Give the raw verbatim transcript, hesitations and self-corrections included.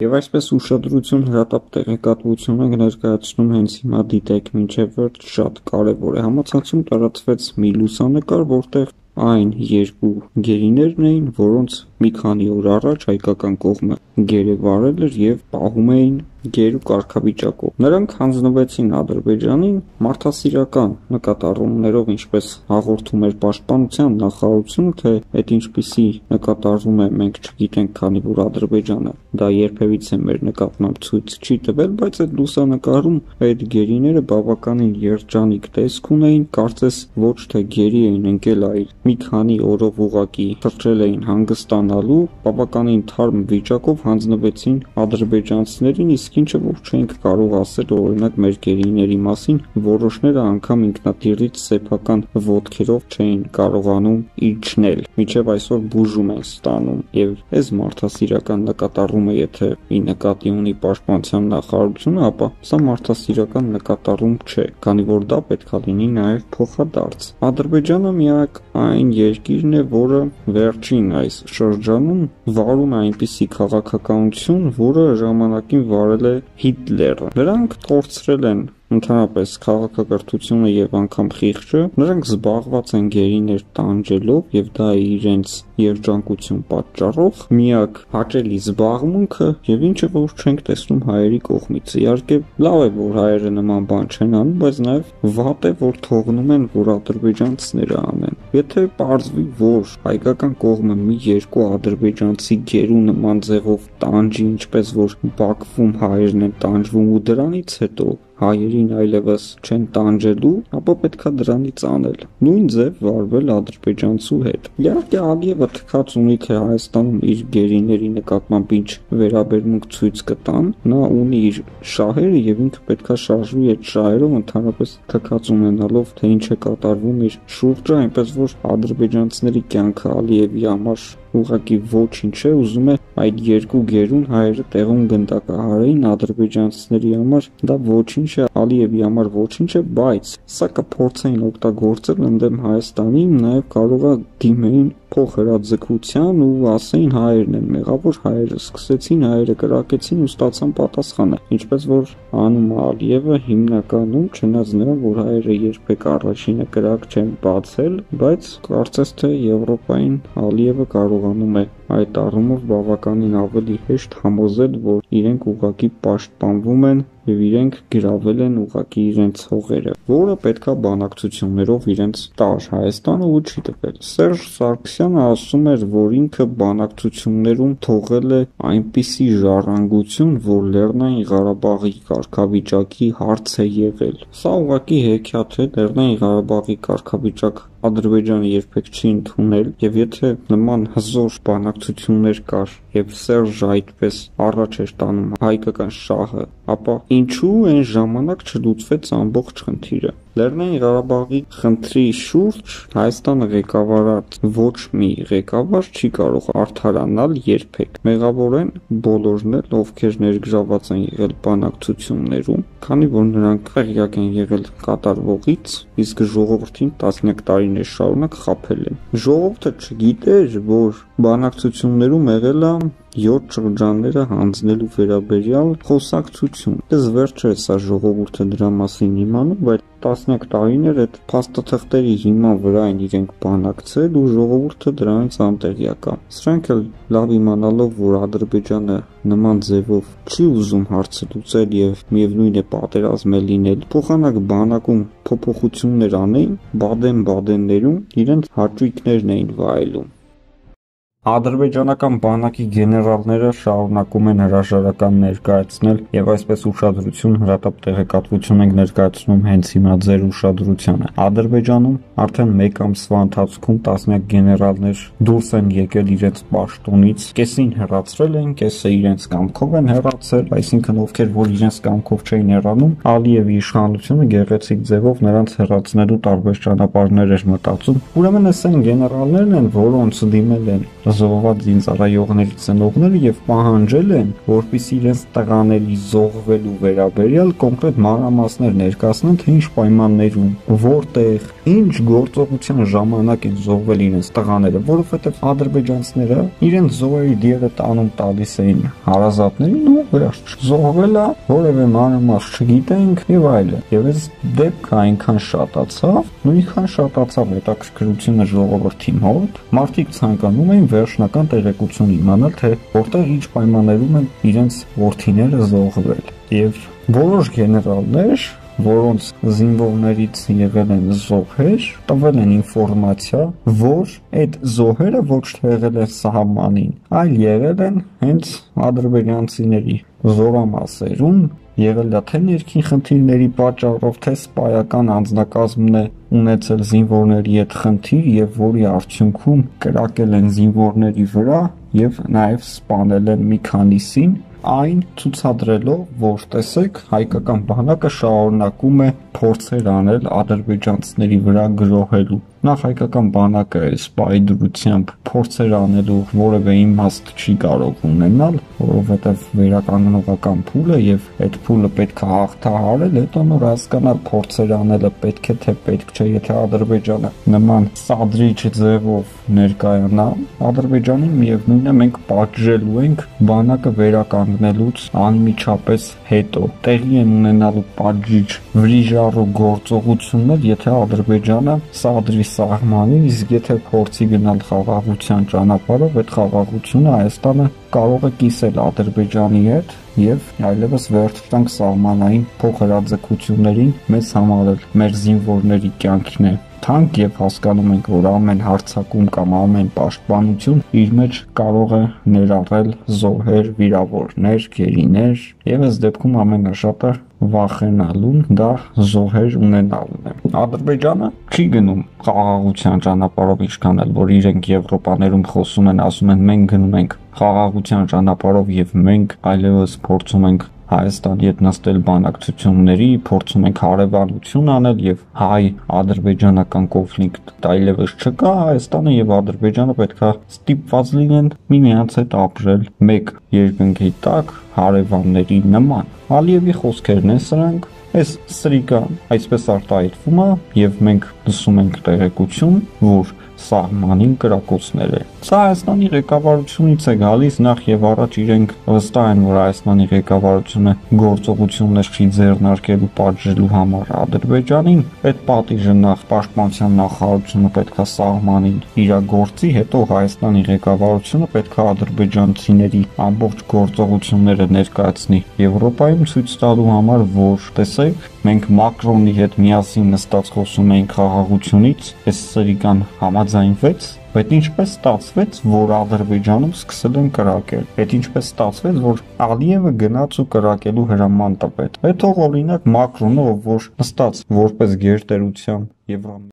Եվ այսպես ուշադրություն հրատապ տեղեկատվություն ենք ներկայացնում հենց հիմա դիտեք մինչև վերջ շատ կարևոր է։ Համացանցում տարածվեց մի լուսանկար, որտեղ այն երկու գերիներն էին, որոնց մի քանի օր առաջ հայկական կողմը գեր է վարել էր եւ պահում էին գերու կարգավիճակով։ Նրանք հանձնվեցին Ադրբեջանին մարդասիրական նկատառումներով, ինչպես հաղորդում էր Պաշտպանության նախարարությունը, թե այդ ինչպիսի նկատառում է, մենք չգիտենք, քանի որ Ադրբեջանը դա երբևիցե մեր նկատմամբ ցույց չի տվել, բայց այդ լուսանկարում այդ գերիները բավականին երջանիկ տեսք ունեին, կարծես ոչ թե գերի էին ընկել, այլ մի քանի օրով ուղակի թրջել էին հանգստանալու, բավականին թարմ վիճակով հանձնվեցին ադրբեջանցիներին, իսկ ինչը որ չենք կարող ասել օրինակ մեր գերիների մասին, որոշները անգամ ինքնատիռից սեփական ոտքերով չէին կարողանում իջնել, մինչև այսօր բուժում են ստանում, եւ այս մարդասիրական նկատառումը, եթե ի նկատի ունի Պաշտպանության նախարարությունը, ապա սա մարդասիրական նկատառում չէ, քանի որ դա պետք է լինի նաեւ փոխադարձ։ Ադրբեջանը միակ այն երկիրն է, որը վերջին այս շրջանում վարում է այնպիսի քաղաքականություն, որը ժամանակին վարել է Հիտլերը։ Նրանք կորցրել են ընդհանրապես քաղաքակրթությունը եւ անգամ խիղճը, նրանք զբաղված են գերիներ տանջելով եւ դա է իրենց երջանկություն պատճառով միակ հաճելի զբաղմունքը եւ ինչը որ չենք տեսնում հայերի կողմից։ Իհարկե լավ է, որ հայերը նման բան չեն անում, բայց նաեւ վատ է, որ թողնում են, որ ադրբեջանցիները անեն։ Եթե պարզվի, որ հայկական կողմը մի երկու ադրբեջանցի գերու նման ձևով տանջի, ինչպես որ Բաքվում հայերն են տանջվում ու դրանից հետո հայերին այլևս չեն տանջելու, ապա պետքա դրանից անել։ Նույն ձև վարվել ադրբեջանցու հետ։ Իհարկե Ալիևը թքած ունի, թե Հայաստանում իր գերիների նկատմամբ ինչ վերաբերմունք ցույց կտան, նա ունի իր շահերը եւ ինքը պետքա շարժվի այդ շահերով, ընդհանրապես թքած ունենալով, թե ինչ է կատարվում իր շուրջը, այնպես որ ադրբեջանցիների կյանքը Ալիևի համար ուղղակի ոչինչ է, ուզում է այդ երկու գերուն հայերը տեղում գնդակահարեին, ադրբեջանցիների համար դա ոչինչ է, Ալիևի համար ոչինչ է, բայց սա կփորձեին օգտագործել ընդդեմ Հայաստանի, նաև կարող է դիմեին փոխհրաձգության ու ասեին հայերն են մեղավոր, հայերը սկսեցին, հայերը կրակեցին ու ստացան պատասխանը, ինչպես որ անում է Ալիևը հիմնականում, չնայած նրան, որ հայերը երբեք առաջինը կրակ չեն բացել, բայց կարծես թե Եվրոպային Ալիևը կարողանում է այդ առումով բավականին ավելի հեշտ համոզել, որ իրենք ուղղակի պաշտպանվում են եւ իրենք գրավել են ուղղակի իրենց հողերը, որը պետքա բանակցություններով իրենց տար Հայաստանը ու չի տվել։ Սերժ Սարգսյանը ասում էր, որ ինքը բանակցություններում թողել է այնպիսի ժառանգություն, որ Լեռնային Ղարաբաղի կարգավիճակի հարց է եղել։ Սա ուղղակի հեքիաթ է, Լեռնային Ղարաբաղի կարգավիճակ Ադրբեջանը երբեք չի ընդունել եւ եթե նման հզոր բանակցություններ կար եւ Սերժը այդպես առաջ էր տանում հայկական շահը, ապա ինչու այն ժամանակ չլուծվեց ամբողջ խնդիրը։ Լեռնային Ղարաբաղի խնդրի շուրջ Հայաստանը ղեկավարած ոչ մի ղեկավար չի կարող արդարանալ երբեք։ Մեղավոր են բոլորն էլ, ովքեր ներգրաված են եղել բանակցություններում, քանի որ նրանք տեղյակ են եղել կատարվողից, իսկ ժողովրդին տասնյակ տարիներ շարունակ խաբել են։ Ժողովուրդը չգիտեր, որ բանակցություններում եղել է յոթ շրջանները հանձնելու վերաբերյալ խոսակցություն։ Դες վերջ է սա ժողովուրդը դրա մասին իմանում, բայց տասնյակ տարիներ այդ փաստաթղթերի հիման վրա են իրենք բանակցել ու ժողովուրդը դրանից անտեղյակ է։ Սրանք էլ լավ իմանալով, որ Ադրբեջանը նման ձևով չի ուզում հարցը լուծել եւ միևնույն է պատերազմ է լինել, փոխանակ բանակում փոփոխություններ անեին, Բադեն-Բադեններում իրենց հաճույքներն էին վայելում։ Ադրբեջանական բանակի գեներալները շարունակում են հրաժարական ներկայացնել եւ այսպես ուշադրություն հրատապ տեղեկատվություն ենք ներկայացնում հենց հիմա ձեր ուշադրությանը։ Ադրբեջանում արդեն մեկ ամսվա ընթացքում տասնյակ գեներալներ դուրս են եկել իրենց պաշտոնից, կեսին հեռացրել են, կեսը իրենց կամքով են հեռացել, այսինքն ովքեր որ իրենց կամքով չէին հեռանում, Ալիևի իշխանությունը գեղեցիկ ձևով նրանց հեռացնելու տարբեր ճանապարհներ էր մտածում։ Ուրեմն այս այն գեներալներն են, որոնց դիմել են զոհված զինծառայողների ծնողները եւ պահանջել են, որպեսզի իրենց տղաների զոհվելու վերաբերյալ կոնկրետ մանրամասներ ներկայացնեն, թե ինչ պայմաններում, որտեղ, ինչ գործողության ժամանակ են զոհվել իրենց տղաները, որովհետեւ ադրբեջանցիները իրենց զոհերի դիերը տանում տալիս էին հարազատներին ու վերջ զոհվել է, որևէ մանրամաս չգիտենք եւ այլն։ Եվ այս դեպքը այնքան շատացավ, նույնքան շատացավ հետաքրքրությունը ժողովրդի մոտ, մարդիկ ցանկանում էին վերջնական տեղեկություն իմանալ, թե որտեղ ինչ պայմաններում են իրենց որդիները զոհվել։ Եվ որոշ գեներալներ, որոնց զինվորներից եղել են զոհեր, տվել են ինֆորմացիա, որ այդ զոհերը ոչ թե եղել են սահմանին, այլ եղել են հենց ադրբեջանցիների զորամասերում, եղել է թե ներքին խնդիրների պատճառով, թե սպայական անձնակազմն է ունեցել զինվորների հետ խնդիր եւ որի արդյունքում կրակել են զինվորների վրա եւ նաեւ սպանել են մի քանիսին, այն ցուցադրելով, որ տեսեք, հայկական բանակը շարունակում է փորձեր անել ադրբեջանցիների վրա գրոհելու։ Նախ հայկական բանակը սպայի դրությամբ փորձեր անելու որևէ իմաստ չի կարող ունենալ, որովհետև վերականգնողական փուլ է եւ այդ փուլը պետք է հաղթահարել, հետո նոր հասկանալ փորձեր անելը պետք է թե պետք չէ, եթե Ադրբեջանը նման սադրիչ ձևով ներկայանա, Ադրբեջանին միևնույնն է մենք պատժելու ենք բանակը վերականգնելուց անմիջապես հետո։ Տեղի են ունենալու պատժիչ վրիժառու գործողություններ, եթե Ադրբեջանը սադրի սահմանին, իսկ եթե փորձի գնալ խաղաղության ճանապարհով, այդ խաղաղությունը Հայաստանը կարող է կիսել Ադրբեջանի հետ եւ այլևս վերջ տանք սահմանային փոխհրաձգություններին, մեզ համարել մեր զինվորների կյանքն է թանկ եւ հասկանում ենք, որ ամեն հարձակում կամ ամեն պաշտպանություն իր մեջ կարող է ներառել զոհեր, վիրավորներ, գերիներ եւ այս դեպքում ամենաշատը վախենալուն դա զոհեր ունենալն է։ Ադրբեջանը չի գնում խաղաղության ճանապարհով, ինչքան էլ որ իրենք Եվրոպաներում խոսում են, ասում են մենք գնում ենք խաղաղության ճանապարհով եւ մենք այլևս փորձում ենք Հայաստանի հետ նստել բանակցությունների, փորձում ենք հարևանություն անել եւ հայ-ադրբեջանական կոնֆլիկտ այլևս չկա, Հայաստանը եւ Ադրբեջանը պետքա ստիպված լինեն միմյանց հետ ապրել մեկ երկնքի տակ հարևանների նման։ Ալիևի խոսքերն են սրանք, այս սրիկան այսպես արտահայտվում է եւ մենք լսում ենք տեղեկություն, որ սահմանին կրակոցներ է։ Սա Հայաստանի ղեկավարությունից է գալիս, նախ եւ առաջ իրենք վստահ են, որ Հայաստանի ղեկավարությունը գործողություններ չի ձեռնարկելու պատժելու համար Ադրբեջանին, այդ պատիժը նախ պաշտպանության նախարարությունը պետք է սահմանին իրագործի, հետո Հայաստանի ղեկավարությունը պետք է ադրբեջանցիների ամբողջ գործողությունները ներկայացնի Եվրոպայում, ցույց տալու համար, որ տեսեք, մենք Մակրոնի հետ միասին նստած խոսում էինք խաղաղությունից, այս սրիկան համաձայնվեց, բայց ինչպես ստացվեց, որ Ադրբեջանում սկսել են կրակել։ Այդ ինչպես ստացվեց, որ Ալիևը գնաց ու կրակելու հրաման տվեց։ Հետո օրինակ Մակրոնը, որ նստած որպես գերտերության Եվրամիության